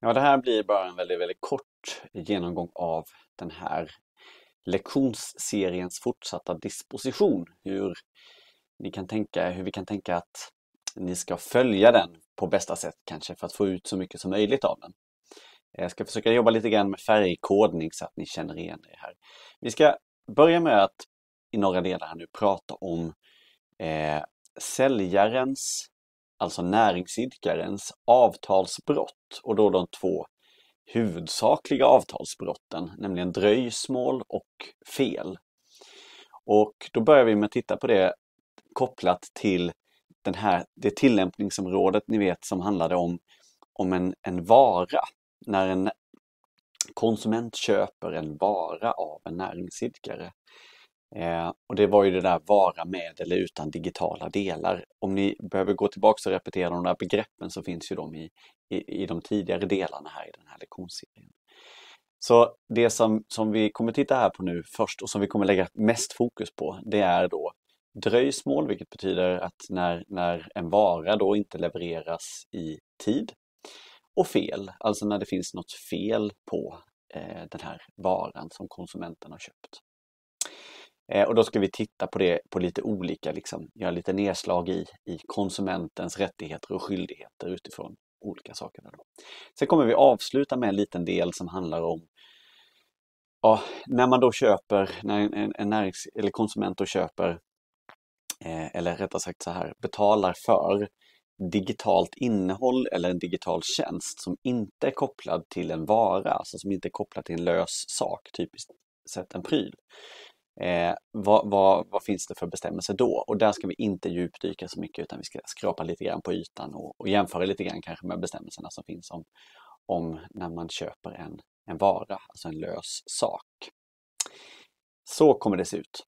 Ja, det här blir bara en väldigt kort genomgång av den här lektionsseriens fortsatta disposition. Hur vi kan tänka att ni ska följa den på bästa sätt kanske för att få ut så mycket som möjligt av den. Jag ska försöka jobba lite grann med färgkodning så att ni känner igen det här. Vi ska börja med att i några delar här nu prata om säljarens, alltså näringsidkarens avtalsbrott och då de två huvudsakliga avtalsbrotten, nämligen dröjsmål och fel. Och då börjar vi med att titta på det kopplat till det tillämpningsområdet ni vet som handlade om en vara. När en konsument köper en vara av en näringsidkare. Och det var ju det där vara med eller utan digitala delar. Om ni behöver gå tillbaka och repetera de där begreppen så finns ju de i de tidigare delarna här i den här lektionsserien. Så det som vi kommer titta här på nu först och som vi kommer lägga mest fokus på, det är då dröjsmål, vilket betyder att när en vara då inte levereras i tid. Och fel, alltså när det finns något fel på den här varan som konsumenten har köpt. Och då ska vi titta på det på lite olika, göra lite nedslag i konsumentens rättigheter och skyldigheter utifrån olika saker. Då. Sen kommer vi avsluta med en liten del som handlar om när man då köper, när eller konsument då köper, eller rättare sagt så här, betalar för digitalt innehåll eller en digital tjänst som inte är kopplad till en vara, alltså som inte är kopplad till en lös sak, typiskt sett en pryl. Vad finns det för bestämmelser då? Och där ska vi inte djupdyka så mycket utan vi ska skrapa lite grann på ytan och jämföra lite grann kanske med bestämmelserna som finns om när man köper en vara, alltså en lös sak. Så kommer det se ut.